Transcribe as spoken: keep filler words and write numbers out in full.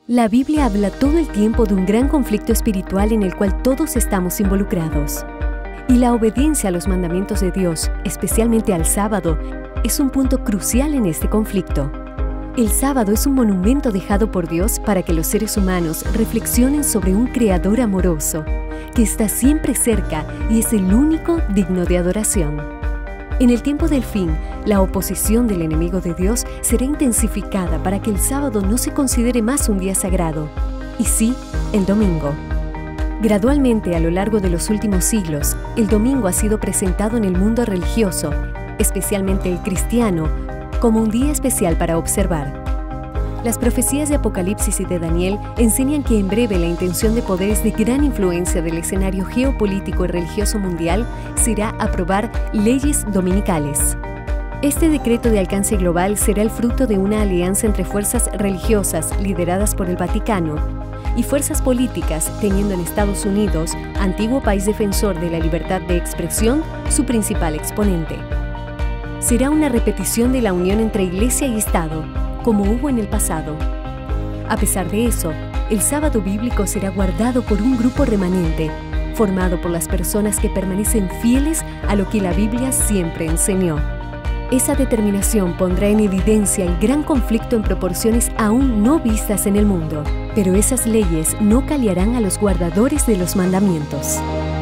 La Biblia habla todo el tiempo de un gran conflicto espiritual en el cual todos estamos involucrados. Y la obediencia a los mandamientos de Dios, especialmente al sábado, es un punto crucial en este conflicto. El sábado es un monumento dejado por Dios para que los seres humanos reflexionen sobre un Creador amoroso, que está siempre cerca y es el único digno de adoración. En el tiempo del fin, la oposición del enemigo de Dios será intensificada para que el sábado no se considere más un día sagrado, y sí, el domingo. Gradualmente, a lo largo de los últimos siglos, el domingo ha sido presentado en el mundo religioso, especialmente el cristiano, como un día especial para observar. Las profecías de Apocalipsis y de Daniel enseñan que en breve la intención de poderes de gran influencia del escenario geopolítico y religioso mundial será aprobar leyes dominicales. Este decreto de alcance global será el fruto de una alianza entre fuerzas religiosas lideradas por el Vaticano y fuerzas políticas, teniendo en Estados Unidos, antiguo país defensor de la libertad de expresión, su principal exponente. Será una repetición de la unión entre Iglesia y Estado, como hubo en el pasado. A pesar de eso, el sábado bíblico será guardado por un grupo remanente, formado por las personas que permanecen fieles a lo que la Biblia siempre enseñó. Esa determinación pondrá en evidencia el gran conflicto en proporciones aún no vistas en el mundo, pero esas leyes no callarán a los guardadores de los mandamientos.